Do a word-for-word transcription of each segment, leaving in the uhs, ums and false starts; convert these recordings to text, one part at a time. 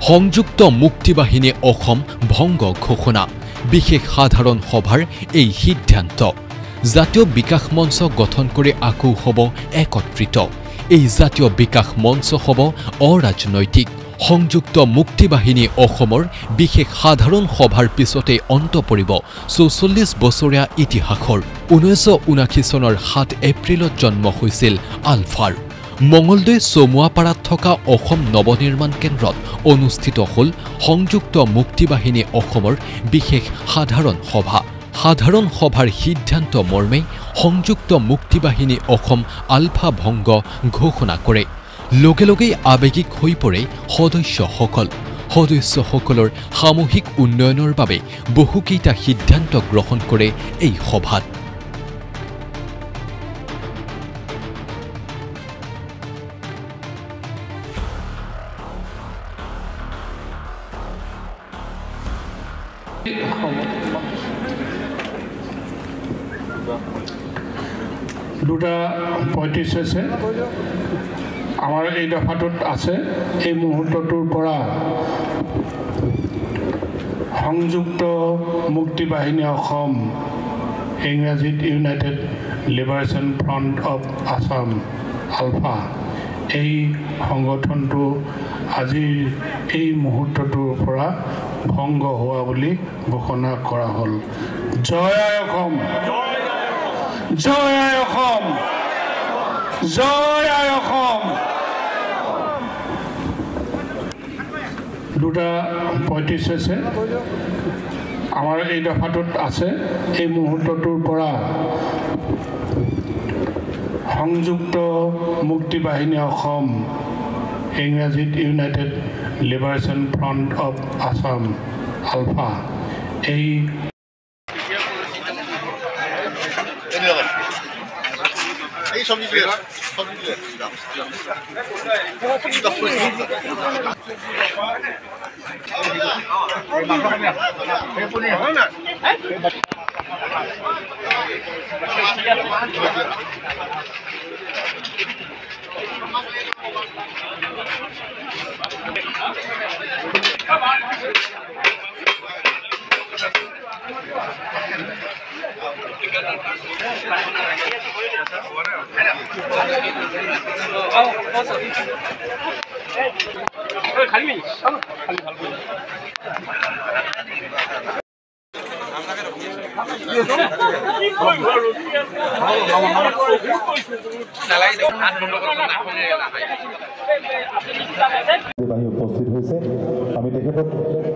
সংযুক্ত মুক্তিবাহিনী অসম ভংগ ঘোষণা বিশেষ সাধাৰণ সভাৰ এই সিদ্ধান্ত জাতীয় বিকাশ মঞ্চ গঠন কৰি আকু হ'ব একত্ৰিত এই জাতীয় বিকাশ মঞ্চ হ'ব অৰাজনৈতিক সংযুক্ত মুক্তিবাহিনী অসমৰ বিশেষ সাধাৰণ সভাৰ পিছতে অন্ত পৰিব চৌচল্লিছ বছৰীয়া ইতিহাসৰ ঊনৈছশ ঊনাশী চনৰ সাত এপ্ৰিলত জন্ম হৈছিল আলফাৰ মঙ্গলদৈ সোমুৱাপাৰাত থকা অসম নৱনিৰ্মাণ কেন্দ্ৰত অনুষ্ঠিত হল সংযুক্ত মুক্তিবাহিনী অসমৰ বিশেষ সাধাৰণ সভা সাধাৰণ সভাৰ সিদ্ধান্ত মৰ্মে সংযুক্ত মুক্তিবাহিনী অসম আলফা ভংগ ঘোষণা কৰে লগে লগেই আবেগিক হৈ পৰে সদস্যসকল সদস্যসকলৰ সামূহিক উন্নয়নৰ বাবে বহুকেইটা সিদ্ধান্ত গ্ৰহণ কৰে এই সভাত দুটা পঁয়ত্ৰিশ হৈছে আমাৰ এই দফাটোত আছে এই মুহূৰ্তটোৰ পৰা সংযুক্ত মুক্তিবাহিনী অসম ইংৰাজীত United Liberation Front of Asom ULFA এই সংগঠনটো আজিৰ এই মুহূৰ্তটোৰ পৰা ভংগ হোৱা বুলি ঘোষণা কৰা হ'ল জয় অসম জয় অসম জয় অসম দুটা পঁয়ত্ৰিশ হৈছে আমাৰ এই দফাটোত আছে এই মুহূৰ্তটোৰ পৰা সংযুক্ত মুক্তিবাহিনী অসম ইংৰাজীত United Liberation Front of Asom ULFA এই এই সবজি দিয়ে সবজি দিয়ে উপস্থিত হৈছে আমি তেখেতক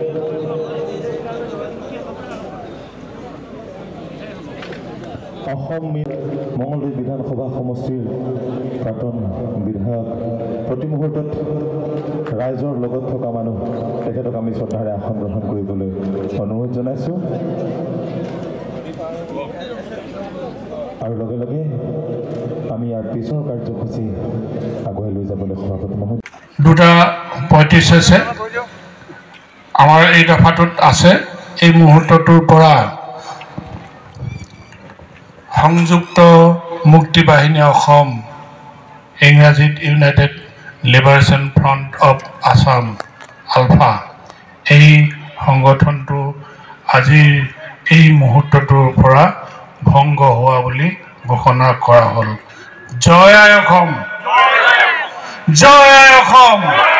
অসম মঙ্গলদৈ বিধানসভা সমষ্টিৰ প্ৰাক্তন বিধায়ক প্ৰতি মুহূৰ্তত ৰাইজৰ লগত থকা মানুহ তেখেতক আমি শ্ৰদ্ধাৰে আসন গ্ৰহণ কৰিবলৈ অনুৰোধ জনাইছোঁ আৰু লগে লগে আমি ইয়াৰ পিছৰ কাৰ্যসূচী আগুৱাই লৈ যাবলৈ সভাপতি মহোদয় দুটা পঁয়ত্ৰিশ হৈছে আমাৰ এই দফাটোত আছে এই মুহূৰ্তটোৰ পৰা সংযুক্ত মুক্তিবাহিনী অসম ইংৰাজীত United Liberation Front of Asom ULFA এই সংগঠনটো আজিৰ এই মুহূৰ্তটোৰ পৰা ভংগ হোৱা বুলি ঘোষণা কৰা হ'ল জয় অসম জয় অসম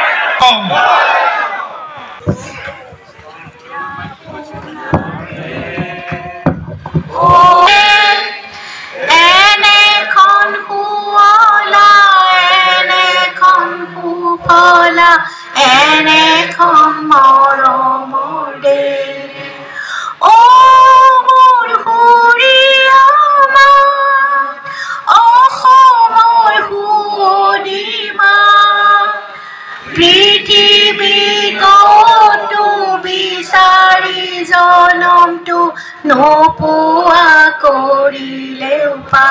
নোপোৱা কৰিলেও পা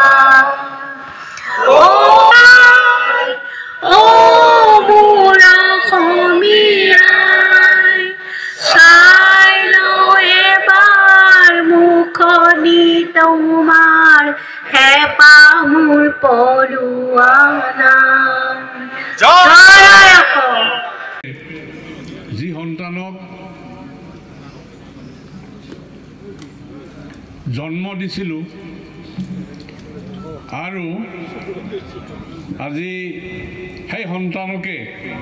ও মোৰ অসমীয়াই চাই লওঁ এবাৰ মুখনি তোমাৰ হেঁপাহ মোৰ পলোৱা নাই জয় অসম যি সন্তানক জন্ম দিছিলোঁ আৰু আজি সেই সন্তানকে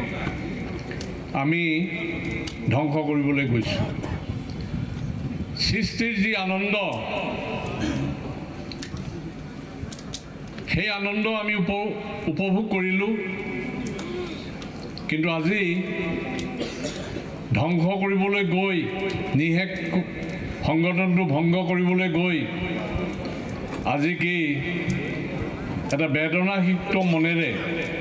আমি ধ্বংস কৰিবলৈ গৈছোঁ। সৃষ্টিৰ যি আনন্দ, সেই আনন্দ আমি উপ উপভোগ কৰিলোঁ, কিন্তু আজি ধ্বংস কৰিবলৈ গৈ, নিশেষ সংগঠনটো ভংগ কৰিবলৈ গৈ আজি কি এটা বেদনাসিক্ত মনেৰে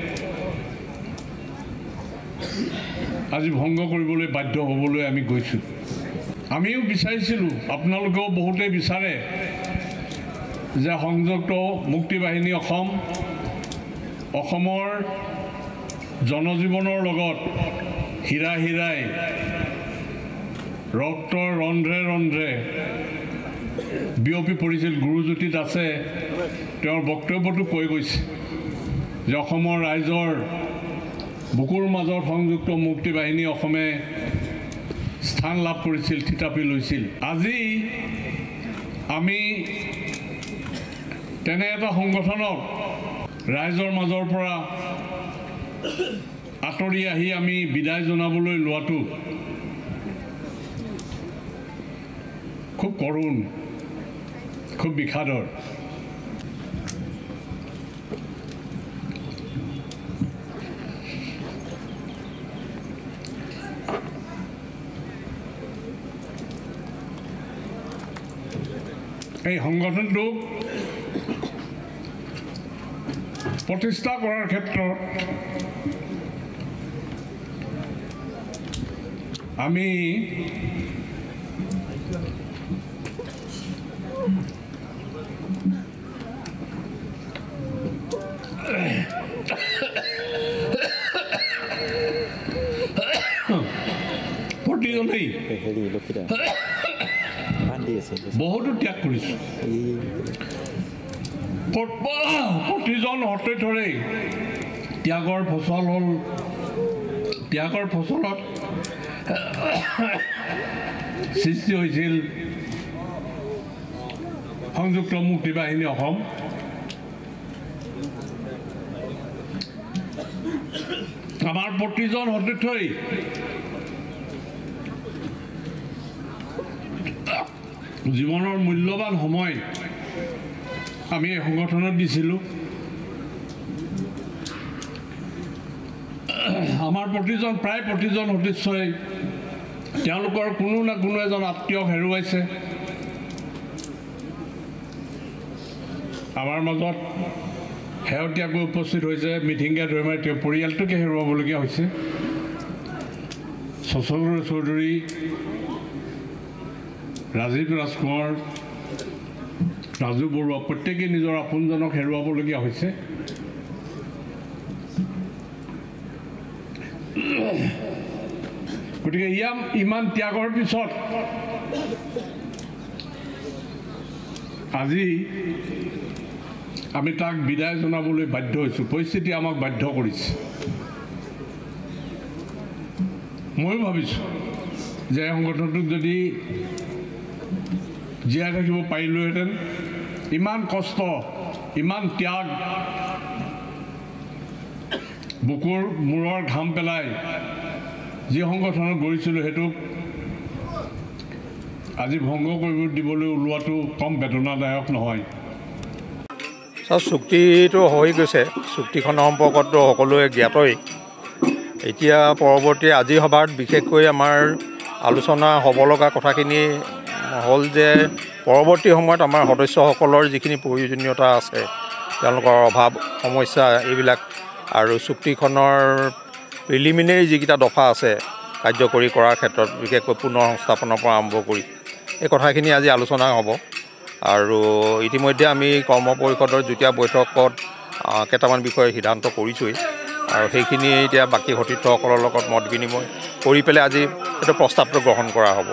আজি ভংগ কৰিবলৈ বাধ্য হ'বলৈ আমি গৈছোঁ। আমিও বিচাৰিছিলোঁ, আপোনালোকেও বহুতে বিচাৰে যে সংযুক্ত মুক্তি বাহিনী অসম অসমৰ জনজীৱনৰ লগত হীৰা হীৰাই ৰক্তৰ ৰন্ধ্ৰে ৰন্ধ্ৰে বিয়পি পৰিছিল। গুৰুজ্যোতি দাসে তেওঁৰ বক্তব্যটো কৈ গৈছে যে অসমৰ ৰাইজৰ বুকুৰ মাজত সংযুক্ত মুক্তি বাহিনী অসমে স্থান লাভ কৰিছিল, থিতাপি লৈছিল। আজি আমি তেনে এটা সংগঠনক ৰাইজৰ মাজৰ পৰা আঁতৰি আহি আমি বিদায় জনাবলৈ লোৱাটো খুব কৰুণ, খুব বিষাদৰ। এই সংগঠনটোক প্ৰতিষ্ঠা কৰাৰ ক্ষেত্ৰত আমি প্ৰতিজনেই বহুতো ত্যাগ কৰিছোঁ। প্ৰতিজন সতীৰ্থৰেই ত্যাগৰ ফচল হ'ল, ত্যাগৰ ফচলত সৃষ্টি হৈছিল সংযুক্ত মুক্তি বাহিনী অসম। আমাৰ প্ৰতিজন সতীৰ্থই জীৱনৰ মূল্যৱান সময় আমি এই সংগঠনত দিছিলোঁ। আমাৰ প্ৰতিজন প্ৰায় প্ৰতিজন সদস্যই তেওঁলোকৰ কোনো না কোনো এজন আত্মীয়ক হেৰুৱাইছে। আমাৰ মাজত শেহতীয়াকৈ উপস্থিত হৈছে মিঠিংগা দৈমাৰী, তেওঁ পৰিয়ালটোকে হেৰুৱাবলগীয়া হৈছে। শশাংক চৌধুৰী, ৰাজীৱ ৰাজকুমাৰ, ৰাজু বৰুৱা প্ৰত্যেকেই নিজৰ আপোনজনক হেৰুৱাবলগীয়া হৈছে। গতিকে ইয়াৰ ইমান ত্যাগৰ পিছত আজি আমি তাক বিদায় জনাবলৈ বাধ্য হৈছোঁ। পৰিস্থিতি আমাক বাধ্য কৰিছে। ময়ো ভাবিছোঁ যে সংগঠনটোক যদি জীয়াই থাকিব পাৰিলোহেঁতেন, ইমান কষ্ট, ইমান ত্যাগ, বুকুৰ মূৰৰ ঘাম পেলাই যি সংগঠনত গঢ়িছিলোঁ সেইটোক আজি ভংগ কৰিব দিবলৈ ওলোৱাটো কম বেদনাদায়ক নহয়। চুক্তিটো হৈ গৈছে, চুক্তিখনৰ সম্পৰ্কতো সকলোৱে জ্ঞাতই। এতিয়া পৰৱৰ্তী আজি সভাত বিশেষকৈ আমাৰ আলোচনা হ'ব লগা কথাখিনি হ'ল যে পৰৱৰ্তী সময়ত আমাৰ সদস্যসকলৰ যিখিনি প্ৰয়োজনীয়তা আছে, তেওঁলোকৰ অভাৱ সমস্যা এইবিলাক, আৰু চুক্তিখনৰ প্ৰিলিমিনেৰী যিকেইটা দফা আছে কাৰ্যকৰী কৰাৰ ক্ষেত্ৰত, বিশেষকৈ পুনৰ সংস্থাপনৰ পৰা আৰম্ভ কৰি এই কথাখিনি আজি আলোচনা হ'ব। আৰু ইতিমধ্যে আমি কৰ্ম পৰিষদৰ যুটীয়া বৈঠকত কেইটামান বিষয়ে সিদ্ধান্ত কৰিছোঁৱেই, আৰু সেইখিনি এতিয়া বাকী সতীৰ্থসকলৰ লগত মত বিনিময় কৰি পেলাই আজি এইটো প্ৰস্তাৱটো গ্ৰহণ কৰা হ'ব।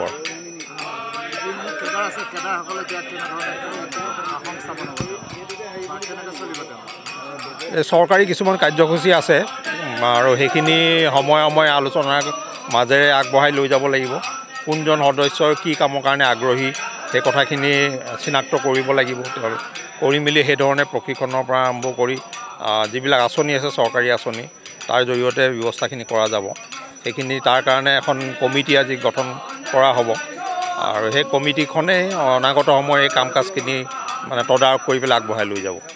এই চৰকাৰী কিছুমান কাৰ্যসূচী আছে আৰু সেইখিনি সময়ে সময়ে আলোচনা মাজেৰে আগবঢ়াই লৈ যাব লাগিব কোনজন সদস্যৰ কি কামৰ কাৰণে আগ্ৰহী সেই কথাখিনি চিনাক্ত কৰিব লাগিব তেওঁলোক কৰি মেলি সেই ধৰণে প্ৰশিক্ষণৰ পৰা আৰম্ভ কৰি যিবিলাক আঁচনি আছে চৰকাৰী আঁচনি তাৰ জৰিয়তে ব্যৱস্থাখিনি কৰা যাব সেইখিনি তাৰ কাৰণে এখন কমিটি আজি গঠন কৰা হ'ব আৰু সেই কমিটিখনে অনাগত সময় এই কাম কাজখিনি মানে তদাৰক কৰি পেলাই আগবঢ়াই লৈ যাব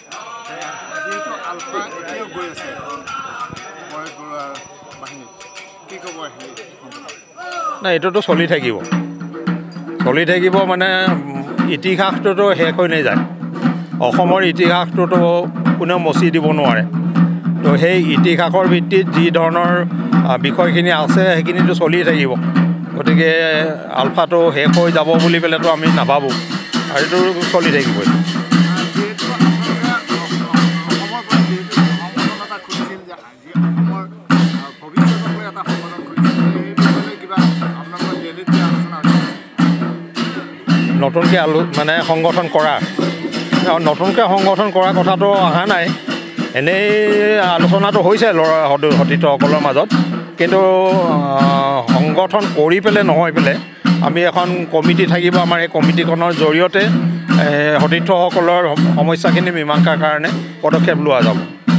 নাই এইটোতো চলি থাকিব চলি থাকিব মানে ইতিহাসটোতো শেষ হৈ নাযায় অসমৰ ইতিহাসটোতো কোনেও মচি দিব নোৱাৰে তো সেই ইতিহাসৰ ভিত্তিত যি ধৰণৰ বিষয়খিনি আছে সেইখিনিতো চলি থাকিব গতিকে আলফাটো শেষ হৈ যাব বুলি পেলাইতো আমি নাভাবোঁ আৰু এইটো চলি থাকিব নতুনকৈ আলো মানে সংগঠন কৰা নতুনকৈ সংগঠন কৰা কথাটো অহা নাই এনেই আলোচনাটো হৈছে ল'ৰা সতীৰ্থসকলৰ মাজত কিন্তু সংগঠন কৰি পেলাই নহয় পেলাই আমি এখন কমিটি থাকিব আমাৰ এই কমিটিখনৰ জৰিয়তে সতীৰ্থসকলৰ সমস্যাখিনি মীমাংসাৰ কাৰণে পদক্ষেপ লোৱা যাব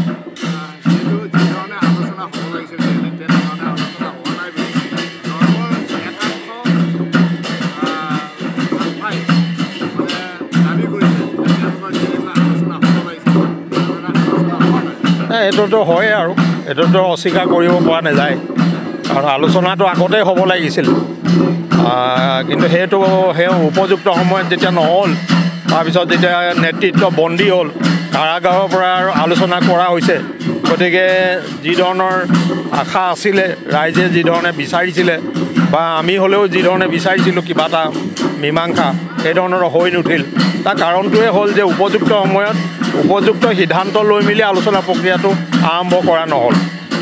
এইটোতো হয় আৰু এইটোতো অস্বীকাৰ কৰিব পৰা নাযায় কাৰণ আলোচনাটো আগতেই হ'ব লাগিছিল কিন্তু সেইটো সেই উপযুক্ত সময়ত যেতিয়া নহ'ল তাৰপিছত যেতিয়া নেতৃত্ব বন্দী হ'ল কাৰাগাৰৰ পৰা আৰু আলোচনা কৰা হৈছে গতিকে যি ধৰণৰ আশা আছিলে ৰাইজে যি ধৰণে বিচাৰিছিলে বা আমি হ'লেও যি ধৰণে বিচাৰিছিলোঁ কিবা এটা মীমাংসা সেই ধৰণৰ হৈ নুঠিল তাৰ কাৰণটোৱে হ'ল যে উপযুক্ত সময়ত উপযুক্ত সিদ্ধান্ত লৈ মেলি আলোচনা প্ৰক্ৰিয়াটো আৰম্ভ কৰা নহ'ল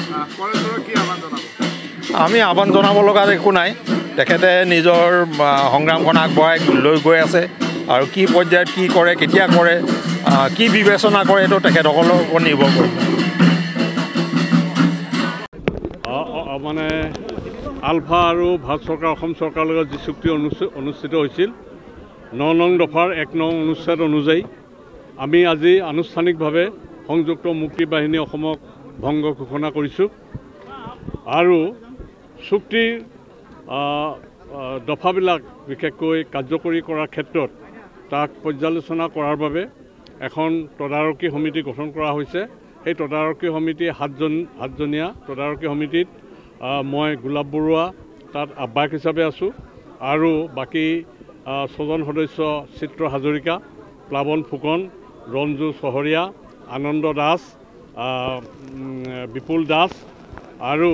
আমি আহ্বান জনাব লগা একো নাই তেখেতে নিজৰ সংগ্ৰামখন আগবঢ়াই লৈ গৈ আছে আৰু কি পৰ্যায়ত কি কৰে কেতিয়া কৰে কি বিবেচনা কৰে সেইটো তেখেতসকলৰ ওপৰত নিৰ্ভৰ কৰিব মানে আলফা আৰু ভাৰত চৰকাৰ অসম চৰকাৰৰ লগত যি চুক্তি অনুষ্ঠিত হৈছিল ন নং দফাৰ এক নং অনুচ্ছেদ অনুযায়ী আমি আজি আনুষ্ঠানিকভাৱে সংযুক্ত মুক্তি বাহিনী অসমক ভংগ ঘোষণা কৰিছোঁ আৰু চুক্তিৰ দফাবিলাক বিশেষকৈ কাৰ্যকৰী কৰাৰ ক্ষেত্ৰত তাক পৰ্যালোচনা কৰাৰ বাবে এখন তদাৰকী সমিতি গঠন কৰা হৈছে সেই তদাৰকী সমিতি সাতজন সাতজনীয়া তদাৰকী সমিতিত মই গোলাপ বৰুৱা তাত আহ্বায়ক হিচাপে আছোঁ আৰু বাকী ছজন সদস্য চিত্ৰ হাজৰিকা প্লাৱন ফুকন ৰঞ্জু চহৰীয়া আনন্দ দাস বিপুল দাস আৰু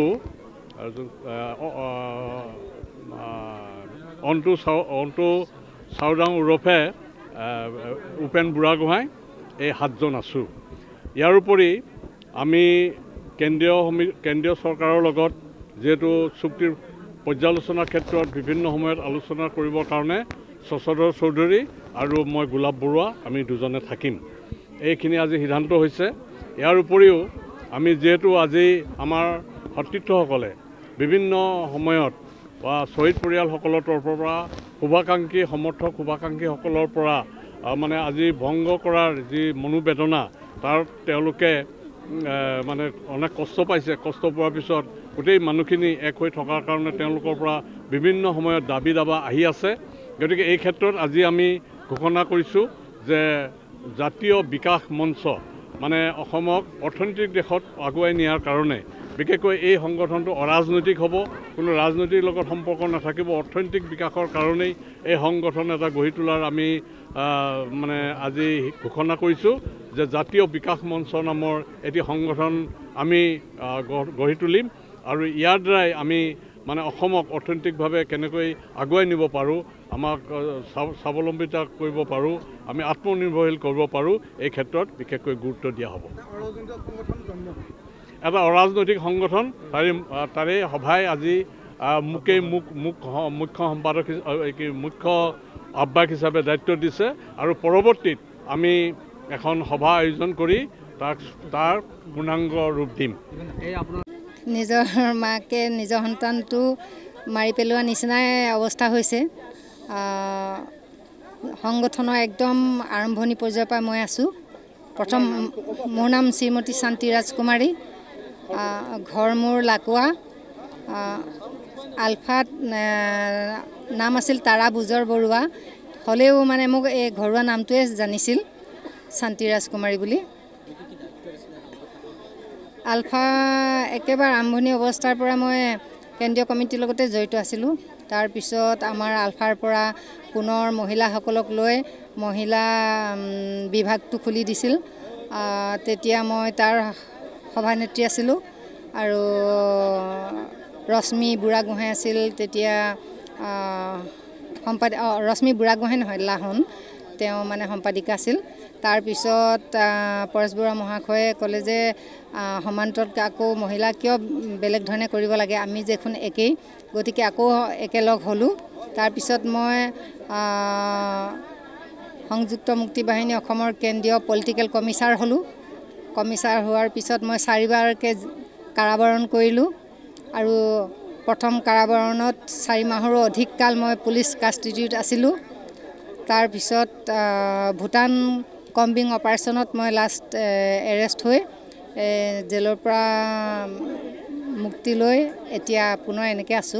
অন্তু চাউ অন্তু চাউদাং ওৰফে উপেন বুঢ়াগোহাঁই এই সাতজন আছোঁ ইয়াৰ উপৰি আমি কেন্দ্ৰীয় সমি কেন্দ্ৰীয় চৰকাৰৰ লগত যিহেতু চুক্তিৰ পৰ্যালোচনাৰ ক্ষেত্ৰত বিভিন্ন সময়ত আলোচনা কৰিবৰ কাৰণে শশধৰ চৌধুৰী আৰু মই গোলাপ বৰুৱা আমি দুজনে থাকিম এইখিনি আজি সিদ্ধান্ত হৈছে ইয়াৰ উপৰিও আমি যিহেতু আজি আমাৰ সতীৰ্থসকলে বিভিন্ন সময়ত বা শ্বহীদ পৰিয়ালসকলৰ তৰফৰ পৰা শুভাকাংক্ষী সমৰ্থক শুভাকাংক্ষীসকলৰ পৰা মানে আজি ভংগ কৰাৰ যি মনোবেদনা তাৰ তেওঁলোকে মানে অনেক কষ্ট পাইছে কষ্ট পোৱাৰ পিছত গোটেই মানুহখিনি এক হৈ থকাৰ কাৰণে তেওঁলোকৰ পৰা বিভিন্ন সময়ত দাবী দাবা আহি আছে গতিকে এই ক্ষেত্ৰত আজি আমি ঘোষণা কৰিছোঁ যে জাতীয় বিকাশ মঞ্চ মানে অসমক অৰ্থনৈতিক দিশত আগুৱাই নিয়াৰ কাৰণে বিশেষকৈ এই সংগঠনটো অৰাজনৈতিক হ'ব কোনো ৰাজনৈতিক লগত সম্পৰ্ক নাথাকিব অৰ্থনৈতিক বিকাশৰ কাৰণেই এই সংগঠন এটা গঢ়ি তোলাৰ আমি মানে আজি ঘোষণা কৰিছোঁ যে জাতীয় বিকাশ মঞ্চ নামৰ এটি সংগঠন আমি গঢ়ি তুলিম আৰু ইয়াৰ দ্বাৰাই আমি মানে অসমক অৰ্থনৈতিকভাৱে কেনেকৈ আগুৱাই নিব পাৰোঁ আমাক স্বাৱলম্বিতা কৰিব পাৰোঁ আমি আত্মনিৰ্ভৰশীল কৰিব পাৰোঁ এই ক্ষেত্ৰত বিশেষকৈ গুৰুত্ব দিয়া হ'ব এটা অৰাজনৈতিক সংগঠন তাৰে তাৰে সভাই আজি মোকেই মোক মোক মুখ্য সম্পাদক মুখ্য আহ্বায়ক হিচাপে দায়িত্ব দিছে আৰু পৰৱৰ্তীত আমি এখন সভা আয়োজন কৰি তাক তাৰ পূৰ্ণাংগ ৰূপ দিম নিজৰ মাকে নিজৰ সন্তানটো মাৰি পেলোৱা নিচিনাই অৱস্থা হৈছে। সংগঠনৰ একদম আৰম্ভণি পৰ্যায়ৰ পৰা মই আছোঁ। প্ৰথম মোৰ নাম শ্ৰীমতী শান্তি ৰাজকুমাৰী, ঘৰ মোৰ লাকুৱা। আলফাত নাম আছিল তাৰা বুজৰ বৰুৱা, হ'লেও মানে মোক এই ঘৰুৱা নামটোৱে জানিছিল শান্তি ৰাজকুমাৰী বুলি। আলফা একেবাৰে আৰম্ভণি অৱস্থাৰ পৰা মই কেন্দ্ৰীয় কমিটিৰ লগতে জড়িত আছিলোঁ। তাৰপিছত আমাৰ আলফাৰ পৰা পুনৰ মহিলাসকলক লৈ মহিলা বিভাগটো খুলি দিছিল। তেতিয়া মই তাৰ সভানেত্ৰী আছিলোঁ আৰু ৰশ্মি বুঢ়াগোহাঁই আছিল তেতিয়া সম্পাদিকা। ৰশ্মি বুঢ়াগোহাঁই নহয়, লাহন, তেওঁ মানে সম্পাদিকা আছিল। তাৰপিছত পৰেশ বৰুৱা মহাশয়ে ক'লে যে সমান্তৰত আকৌ মহিলা কিয় বেলেগ ধৰণে কৰিব লাগে, আমি দেখোন একেই, গতিকে আকৌ একেলগ হ'লোঁ। তাৰপিছত মই সংযুক্ত মুক্তি বাহিনী অসমৰ কেন্দ্ৰীয় পলিটিকেল কমিছাৰ হ'লোঁ। কমিছাৰ হোৱাৰ পিছত মই চাৰিবাৰকৈ কাৰাবৰণ কৰিলোঁ আৰু প্ৰথম কাৰাবৰণত চাৰি মাহৰো অধিক কাল মই পুলিচ কাষ্টডিত আছিলোঁ। তাৰপিছত ভূটান কম্বিং অপাৰেশ্যনত মই লাষ্ট এৰেষ্ট হৈ জেলৰ পৰা মুক্তি লৈ এতিয়া পুনৰ এনেকৈ আছোঁ।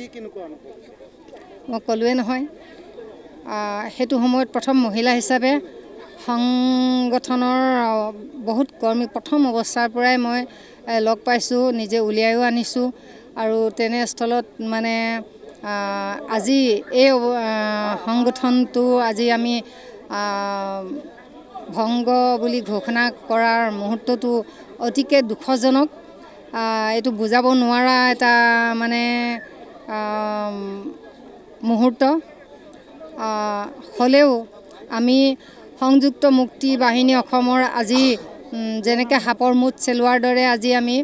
মই ক'লোৱে নহয়, সেইটো সময়ত প্ৰথম মহিলা হিচাপে সংগঠনৰ বহুত কৰ্মী প্ৰথম অৱস্থাৰ পৰাই মই লগ পাইছোঁ, নিজে উলিয়াইও আনিছোঁ। আৰু তেনেস্থলত মানে আজি এই সংগঠনটো আজি আমি ভংগ বুলি ঘোষণা কৰাৰ মুহূৰ্তটো অতিকে দুখজনক। এইটো বুজাব নোৱাৰা এটা মানে মুহূৰ্ত। হ'লেও আমি সংযুক্ত মুক্তি বাহিনী অসমৰ আজি যেনেকৈ সাপৰ মুঠ চেলোৱাৰ দৰে আজি আমি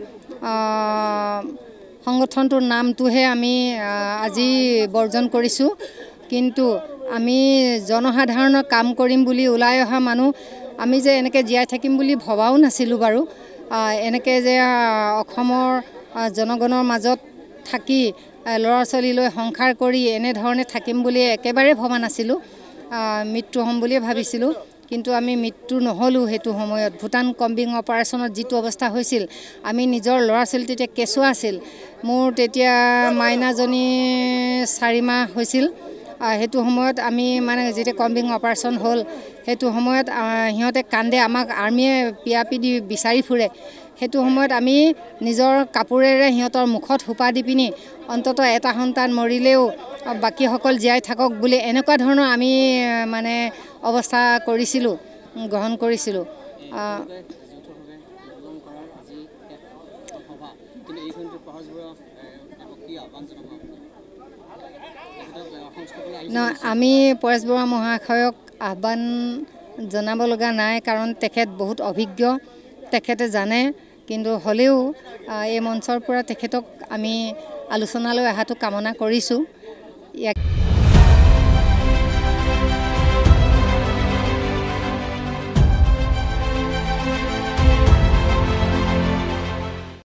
সংগঠনটোৰ নামটোহে আমি আজি বৰ্জন কৰিছোঁ, কিন্তু আমি জনসাধাৰণৰ কাম কৰিম বুলি ওলাই অহা মানুহ, আমি যে এনেকৈ জীয়াই থাকিম বুলি ভবাও নাছিলোঁ বাৰু। এনেকৈ যে অসমৰ জনগণৰ মাজত থাকি ল'ৰা ছোৱালীলৈ সংসাৰ কৰি এনেধৰণে থাকিম বুলি একেবাৰে ভবা নাছিলোঁ। মৃত্যু হ'ম বুলিয়ে ভাবিছিলোঁ, কিন্তু আমি মৃত্যু নহ'লোঁ। সেইটো সময়ত ভূটান কম্বিং অপাৰেশ্যনত যিটো অৱস্থা হৈছিল, আমি নিজৰ ল'ৰা ছোৱালী তেতিয়া কেঁচুৱা আছিল। মোৰ তেতিয়া মাইনাজনী চাৰি মাহ হৈছিল। সেইটো সময়ত আমি মানে যেতিয়া কম্বিং অপাৰেশ্যন হ'ল, সেইটো সময়ত সিহঁতে কান্দে, আমাক আৰ্মীয়ে পিয়াপি দি বিচাৰি ফুৰে। সেইটো সময়ত আমি নিজৰ কাপোৰেৰে সিহঁতৰ মুখত সোপা দি পিনি অন্ততঃ এটা সন্তান মৰিলেও বাকীসকল জীয়াই থাকক বুলি এনেকুৱা ধৰণৰ আমি মানে অৱস্থা কৰিছিলোঁ, গ্ৰহণ কৰিছিলোঁ। নহয়, আমি পৰেশ বৰুৱা মহাশয়ক আহ্বান জনাব লগা নাই, কাৰণ তেখেত বহুত অভিজ্ঞ, তেখেতে জানে। কিন্তু হ'লেও এই মঞ্চৰ পৰা তেখেতক আমি আলোচনালৈ অহাটো কামনা কৰিছোঁ। ইয়াক